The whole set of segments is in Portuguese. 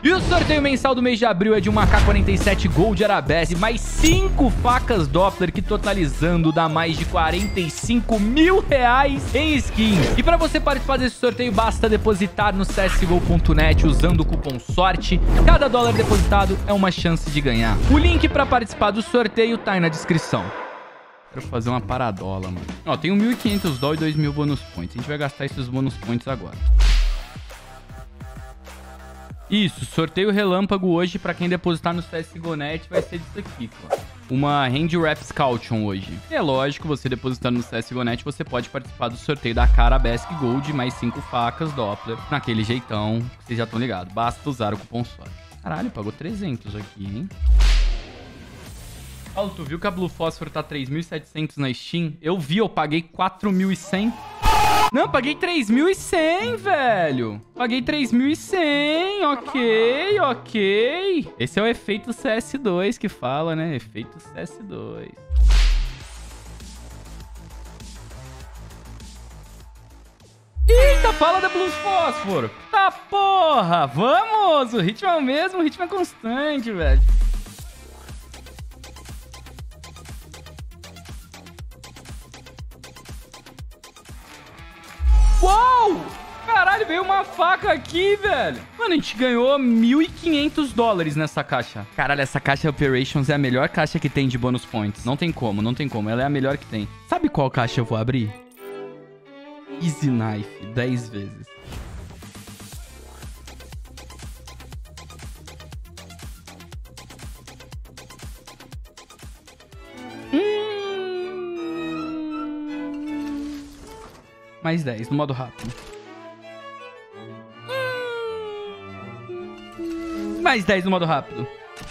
E o sorteio mensal do mês de abril é de uma AK-47 Gold Arabesque, mais 5 facas Doppler, que totalizando dá mais de 45 mil reais em skins. E para você participar desse sorteio, basta depositar no csgo.net usando o cupom SORTE. Cada dólar depositado é uma chance de ganhar. O link para participar do sorteio tá aí na descrição. Quero fazer uma paradola, mano. Ó, tenho 1.500 dólares e 2.000 bônus points. A gente vai gastar esses bônus points agora. Isso, sorteio relâmpago hoje pra quem depositar no CSGO.net vai ser disso aqui, ó. Uma Hand Wraps Caution hoje. É lógico, você depositando no CSGO.net, você pode participar do sorteio da Arabesque Gold, mais 5 facas Doppler. Naquele jeitão, vocês já estão ligados. Basta usar o cupom SORTE. Caralho, pagou 300 aqui, hein? Paulo, tu viu que a Blue Phosphor tá 3.700 na Steam? Eu vi, eu paguei 4.100. Não, paguei 3.100, velho. Paguei 3.100, ok. Esse é o efeito CS2 que fala, né? Efeito CS2. Eita, fala da Blue Phosphor. Tá porra, vamos. O ritmo é o mesmo, o ritmo é constante, velho. Uou! Caralho, veio uma faca aqui, velho. Mano, a gente ganhou 1.500 dólares nessa caixa. Caralho, essa caixa Operations é a melhor caixa que tem de bonus points. Não tem como, não tem como. Ela é a melhor que tem. Sabe qual caixa eu vou abrir? Easy Knife, 10 vezes. Mais 10 no modo rápido. Mais 10 no modo rápido.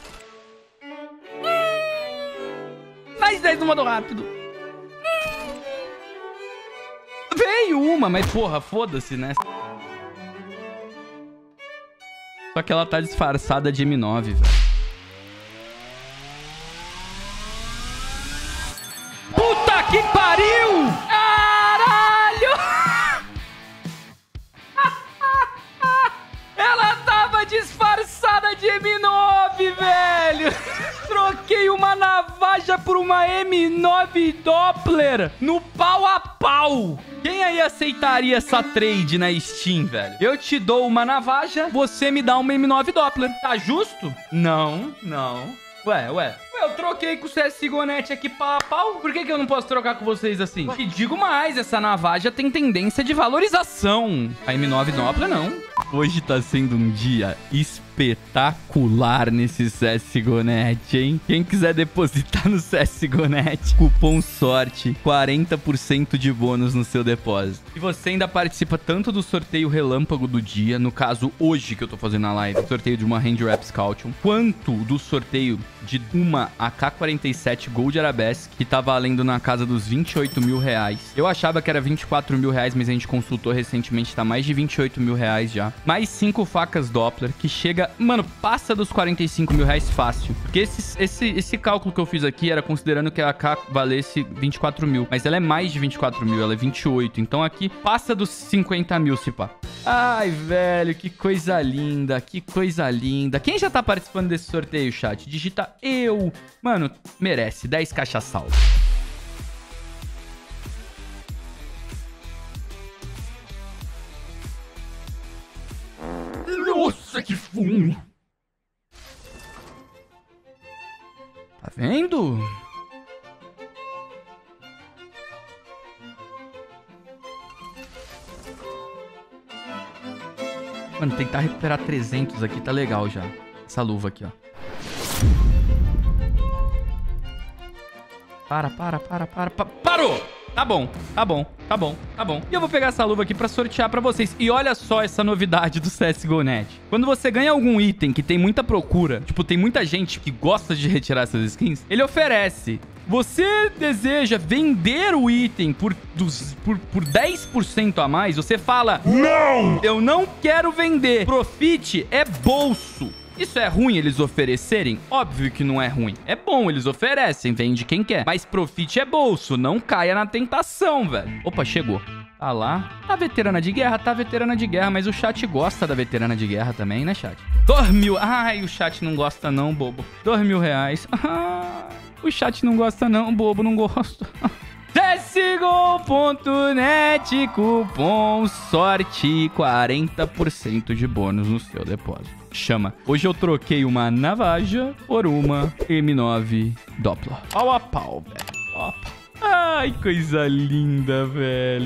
Mais 10 no modo rápido. Veio uma, mas porra, foda-se, né? Só que ela tá disfarçada de M9, velho. Puta que pariu! Disfarçada de M9, velho. Troquei uma navaja por uma M9 Doppler no pau a pau. Quem aí aceitaria essa trade na Steam, velho? Eu te dou uma navaja, você me dá uma M9 Doppler. Tá justo? Não. Ué. Eu troquei com o CSGO.net aqui pau a pau. Por que eu não posso trocar com vocês assim? E digo mais, essa navaja tem tendência de valorização. A M9 Doppler não. Hoje tá sendo um dia espetacular nesse CSGO.net, hein? Quem quiser depositar no CSGO.net, cupom SORTE, 40% de bônus no seu depósito. E você ainda participa tanto do sorteio relâmpago do dia, no caso hoje que eu tô fazendo na live, sorteio de uma Hand Wraps Caution, quanto do sorteio de uma AK-47 Gold Arabesque, que tá valendo na casa dos 28 mil reais. Eu achava que era 24 mil reais, mas a gente consultou recentemente, tá mais de 28 mil reais já. Mais 5 facas Doppler, que chega... Mano, passa dos 45 mil reais fácil. Porque esse cálculo que eu fiz aqui era considerando que a AK valesse 24 mil. Mas ela é mais de 24 mil, ela é 28. Então aqui passa dos 50 mil, se pá. Ai, velho, que coisa linda, que coisa linda. Quem já tá participando desse sorteio, chat? Digita eu. Mano, merece 10 caixas salvo. Nossa, que fumo! Tá vendo? Mano, tentar recuperar 300 aqui tá legal já. Essa luva aqui, ó. Parou! Tá bom. E eu vou pegar essa luva aqui pra sortear pra vocês. E olha só essa novidade do CSGO.net. Quando você ganha algum item que tem muita procura, tipo, tem muita gente que gosta de retirar essas skins, ele oferece. Você deseja vender o item por 10% a mais, você fala: não! Eu não quero vender. Profit é bolso. Isso é ruim eles oferecerem? Óbvio que não é ruim. É bom, eles oferecem, vende quem quer. Mas profit é bolso, não caia na tentação, velho. Opa, chegou. Tá lá. Tá veterana de guerra? Tá veterana de guerra, mas o chat gosta da veterana de guerra também, né, chat? 2.000. Ai, o chat não gosta não, bobo. R$2.000. O chat não gosta não, bobo, não gosta. CSGO.net, cupom sorte, 40% de bônus no seu depósito. Chama. Hoje eu troquei uma Navaja por uma M9 Doppler. Pau a pau, velho. Pau a pau. Ai, coisa linda, velho.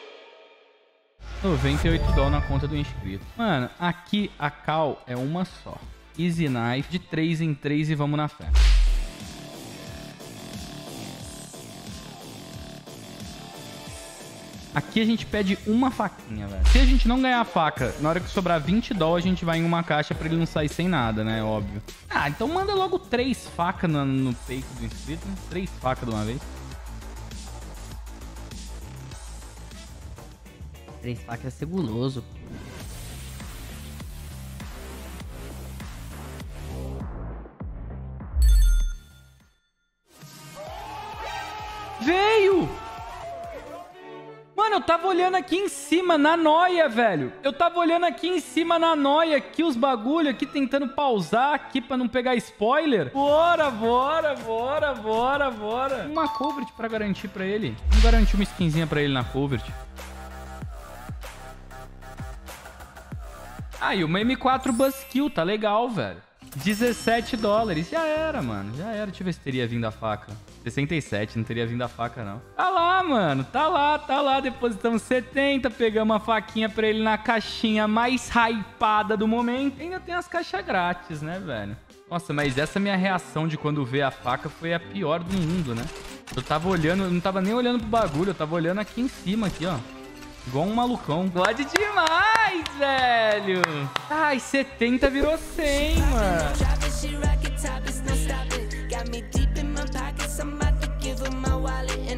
98 dólares na conta do inscrito. Mano, aqui a cal é uma só. Easy Knife, de 3 em 3 e vamos na fé. Aqui a gente pede uma faquinha, velho. Se a gente não ganhar a faca, na hora que sobrar 20 dólares, a gente vai em uma caixa pra ele não sair sem nada, né? Óbvio. Ah, então manda logo 3 facas no peito do inscrito, né? 3 facas de uma vez. 3 facas é ser guloso. Veio! Mano, eu tava olhando aqui em cima, na noia, velho. Eu tava olhando aqui em cima, na noia, aqui os bagulho, aqui tentando pausar aqui pra não pegar spoiler. Bora, bora, bora, bora, bora. Uma Covert pra garantir pra ele. Vamos garantir uma skinzinha pra ele na Covert. Ah, e uma M4 Buzzkill, tá legal, velho. 17 dólares. Já era, mano. Já era. Deixa eu ver se teria vindo a faca. 67, não teria vindo a faca, não. Tá lá, mano. Tá lá, tá lá. Depositamos 70, pegamos a faquinha pra ele na caixinha mais hypada do momento. Ainda tem as caixas grátis, né, velho? Nossa, mas essa minha reação de quando vê a faca foi a pior do mundo, né? Eu tava olhando, eu não tava nem olhando pro bagulho, eu tava olhando aqui em cima, aqui, ó. Igual um malucão. God demais, velho. Ai, 70 virou 100, mano. Got me deep in my pockets, I'm about to give her my wallet.